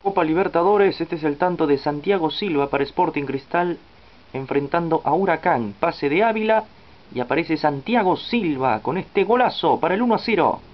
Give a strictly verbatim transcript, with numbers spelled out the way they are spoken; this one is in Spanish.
Copa Libertadores, este es el tanto de Santiago Silva para Sporting Cristal, enfrentando a Huracán. Pase de Ávila y aparece Santiago Silva con este golazo para el uno a cero.